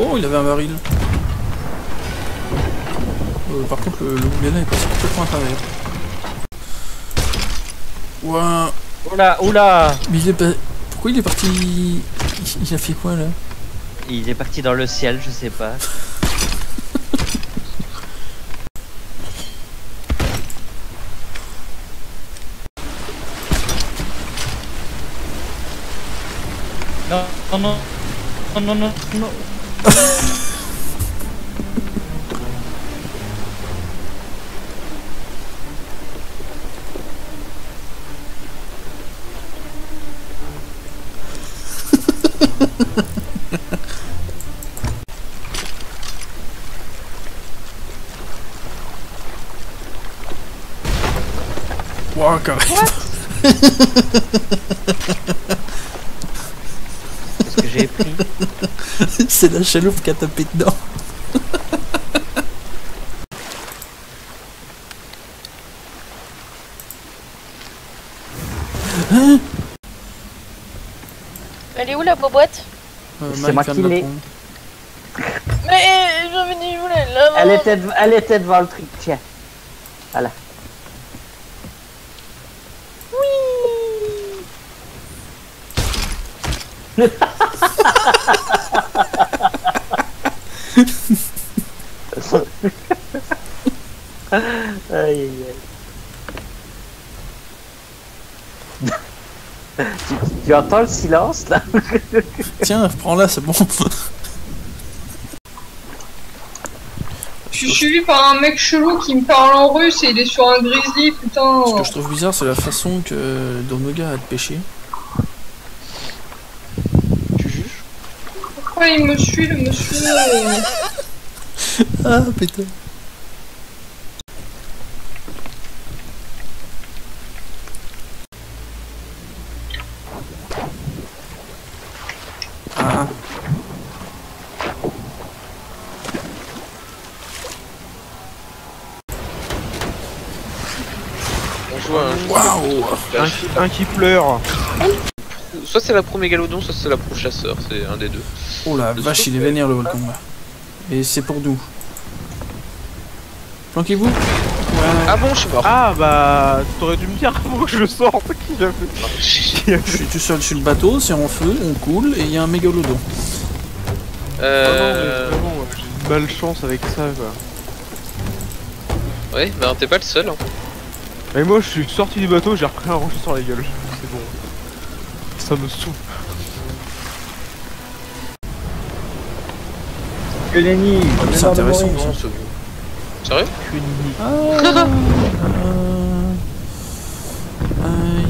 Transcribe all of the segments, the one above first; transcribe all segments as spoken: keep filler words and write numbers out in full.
Oh, il avait un baril. Euh, par contre, le, le Bouliana est passé complètement à travers. Ouah. Oula, oula. Mais il est pas... Pourquoi il est parti... Il, il a fait quoi là? Il est parti dans le ciel, je sais pas. Non, non, non, non, non, non, non. Wow, quand même. Qu'est-ce que j'ai pris? C'est la chaloupe qui a tapé dedans. Hein? Elle est où la boîte? euh, C'est moi qui l'ai. Mais j'avais dit où là, là Elle était, elle était devant le truc, tiens. Voilà. Oui. Aïe aïe aïe. tu, tu entends le silence là? Tiens, prends-la, c'est bon. Je suis suivi par un mec chelou qui me parle en russe et il est sur un grizzly, putain. Ce que je trouve bizarre, c'est la façon que Dornoga a de pêcher. Tu juges? Pourquoi il me suit le monsieur? Ah putain. Ah. On joue à un jeu. Waouh. Un qui, un qui pleure. Soit c'est la pro mégalodon, soit c'est la pro chasseur, c'est un des deux. Oh la vache, il est vénère le volcan là. Et c'est pour nous. Planquez-vous. Ouais. Ah bon, je suis mort. Ah bah, t'aurais dû me dire avant que je sorte qui a fait. Qui a Je fait... suis tout seul sur le bateau, c'est en feu, on coule et il y a un mégalodon. Euh... Ah non, mais vraiment, j'ai une malchance avec ça quoi. Ouais, bah t'es pas le seul. Hein. Et moi je suis sorti du bateau, j'ai repris un rocher sur la gueule. C'est bon. Ça me saoule. Que nenni. Oh, c'est intéressant. Non, c'est bon. Sérieux? Ah, ah, aïe,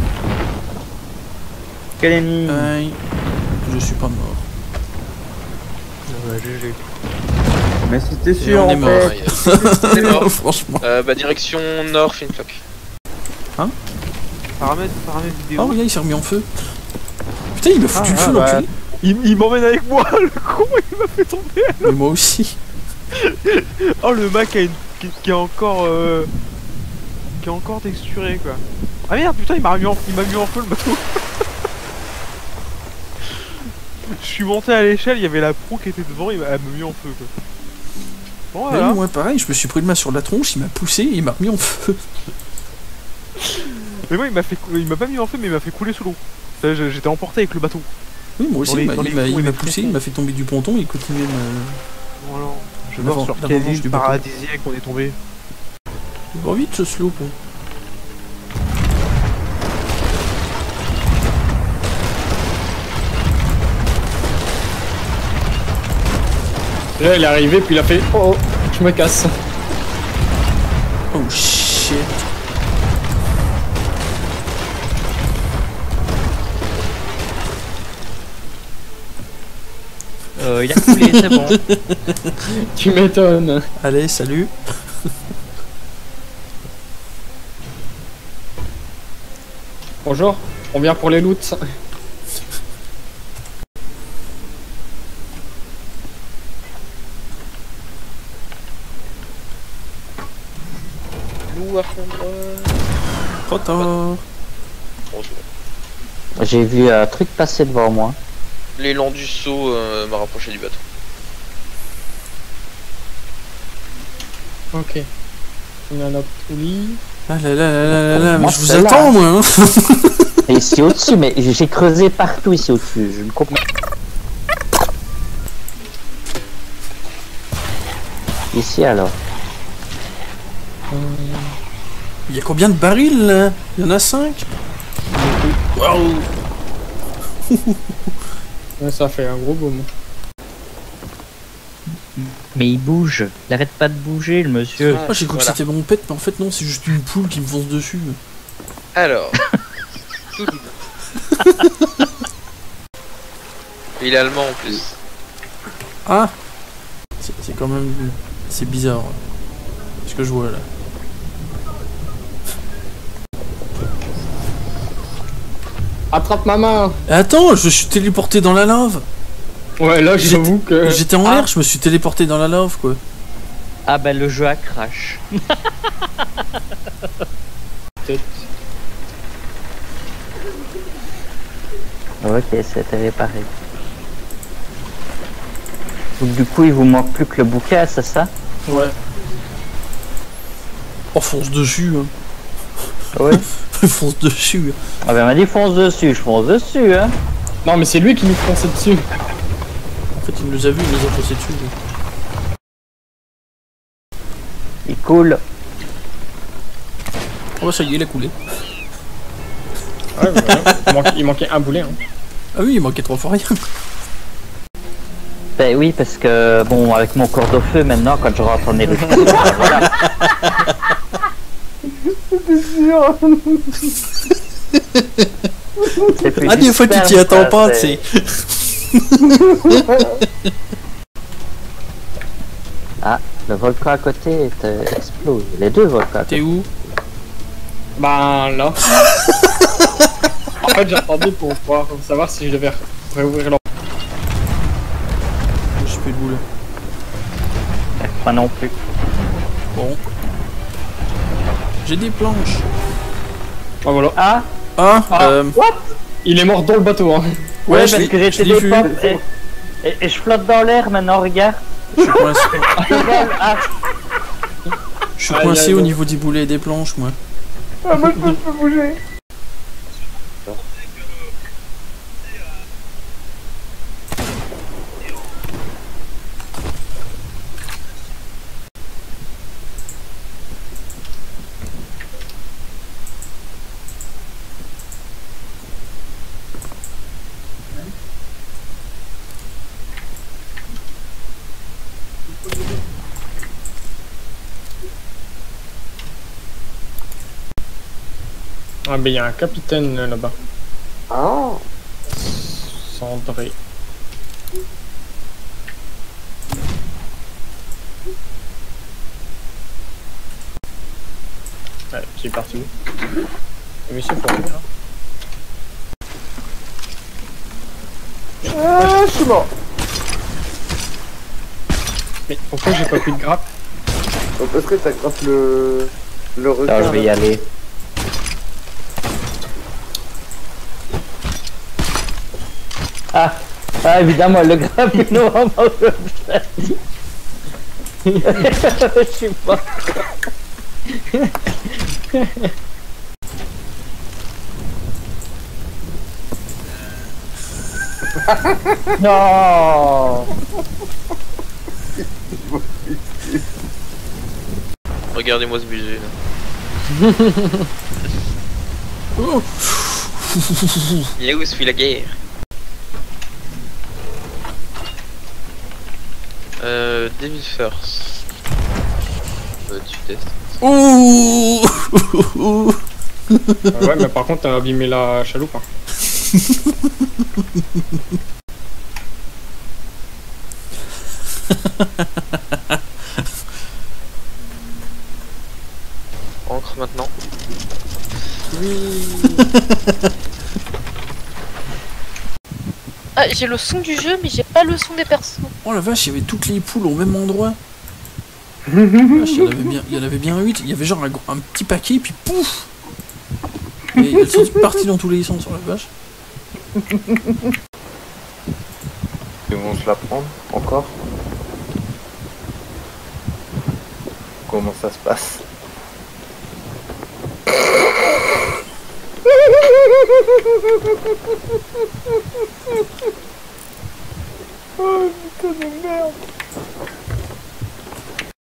Que nenni. aïe. Je suis pas mort. Ah bah G G. Mais c'était Et sûr on est en mort. fait. Ouais, c'est mort. Franchement. Euh, bah direction nord, Finlock. Paramètres, paramètres vidéo. Oh regarde, il s'est remis en feu. Putain, il m'a foutu Ah, le feu ah, bah. l'enculé. Il, il m'emmène avec moi, le con, il m'a fait tomber. Mais moi aussi. Oh le Mac a une... qui, qui est encore euh... qui est encore texturé quoi. Ah merde putain il m'a mis en il m'a mis en feu le bateau. Je suis monté à l'échelle, il y avait la pro qui était devant, il m'a mis en feu quoi. Bon Mais voilà. moi pareil, je me suis pris le main sur la tronche, il m'a poussé et il m'a remis en feu. Mais moi il m'a fait cou- il m'a pas mis en feu mais il m'a fait couler sous l'eau. Ça, je- J'étais emporté avec le bateau. Oui, moi aussi, Dans les- il m'a- dans les il m'a fonds et il m'a les poussé, tronçons. il m'a fait tomber du ponton et il continuait de me... Voilà. Je L'avant- meurs sur l'avant-manche quelle île du bateau. paradisiaque on est tombé. Il va vite ce slope. Là, il est arrivé, puis il a fait oh, oh, je me casse. Oh shit. Euh, il a coulé, c'est bon. Tu m'étonnes. Allez, salut. Bonjour, on vient pour les loots. Loup à fondre. Trop tard. Bonjour. J'ai vu un truc passer devant moi. L'élan du saut euh, m'a rapproché du bateau. Ok. On a notre poulie. Ah là là là là là là, mais Moi, je vous c'est là. attends, moi. Hein. Et ici au-dessus, mais j'ai creusé partout ici au-dessus. Je ne comprends pas. Ici alors. Il y a combien de barils là? Il y en a cinq. Waouh. Ouais, ça fait un gros boom. Mais il bouge. Il arrête pas de bouger, le monsieur. Moi j'ai cru Voilà. que c'était mon pet, mais en fait non, c'est juste une poule qui me fonce dessus. Alors. Il est allemand en plus. Ah. C'est c'est quand même... C'est bizarre. Ce que je vois là. Attrape ma main. Attends, je suis téléporté dans la lave. Ouais, là, j'avoue que... J'étais en Ah. l'air, je me suis téléporté dans la lave quoi. Ah bah le jeu a crash. Peut-être. Ok, c'était réparé. Donc du coup, il vous manque plus que le bouquet, c'est ça? Ouais. Oh, fonce dessus. Hein. Oui. Fonce dessus. Ah ben, il m'a dit fonce dessus, je fonce dessus, hein. Non, mais c'est lui qui nous fonçait dessus. En fait, il nous a vu, il nous a foncé dessus. lui. Il coule. Oh bah ça y est, il a coulé. Ouais, ouais, ouais. Il, manquait, il manquait un boulet. Hein. Ah oui, il manquait trois fois rien. Ben oui, parce que, bon, avec mon corps de feu maintenant, quand je rentre en éruption, voilà. C'était sûr. Ah, des fois, tu t'y attends pas, tu sais. Ah, le volcan à côté est, euh, explose. Les deux volcans à côté. T'es où? Ben là. En fait, j'attendais pour voir, pour savoir si je devais réouvrir leur. Je suis plus debout là. Moi non plus. Bon. J'ai des planches. Ah voilà. Ah, Ah, Ah. euh... Il est mort dans le bateau. Hein. Ouais, ouais, je parce l'ai que j'ai je été l'ai vu. des et, et, et je flotte dans l'air maintenant, regarde. Je suis coincé, Ah, je suis Aïe, coincé aïe, au aïe. niveau des boulets et des planches, moi. ah, moi je peux pas bouger. Ah, ben il y a un capitaine euh, là-bas. Ah. Cendré. Ouais, c'est parti. Mais c'est pour lui, hein. Ah, je suis mort. Mais pourquoi j'ai pas pris de grappe? Parce que ça grappe le... le requin. Alors, je vais y aller. Ah, ah évidemment, le grappino en mode je suis pas. Non. Regardez-moi ce budget là. Oh. Il est où celui la guerre? Euh, Devil First. Euh, tu testes. Ouh. Euh, ouais, mais par contre, t'as abîmé la chaloupe. Hein. Encre maintenant. Ah, j'ai le son du jeu, mais j'ai pas le son des persos. Oh la vache, il y avait toutes les poules au même endroit. Vache, il y en avait bien, il y en avait bien huit. Il y avait genre un, gros- un petit paquet, puis pouf. Et elles sont parties dans tous les sens sur la vache. Ils vont se la prendre, encore. comment ça se passe. Oh putain de merde.